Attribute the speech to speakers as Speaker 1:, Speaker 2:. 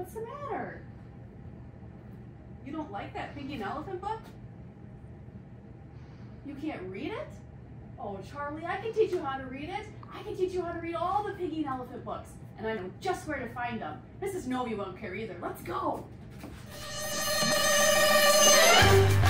Speaker 1: What's the matter? You don't like that Piggie and Elephant book? You can't read it? Oh, Charlie, I can teach you how to read it. I can teach you how to read all the Piggie and Elephant books, and I know just where to find them. Mrs. Novi won't care either. Let's go.